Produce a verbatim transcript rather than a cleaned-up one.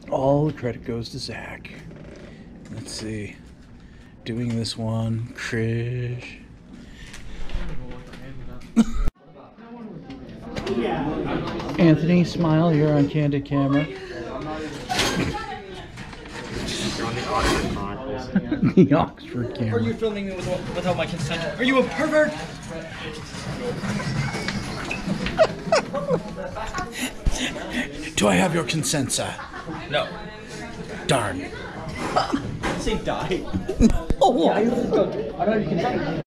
All the credit goes to Zach. Let's see. Doing this one, Krish. Anthony, smile. You're on candid camera. The Oxford camera. Are you filming me with, without my consent? Are you a pervert? Do I have your consent, sir? No. Darn. Say die. Oh, I don't have your consent.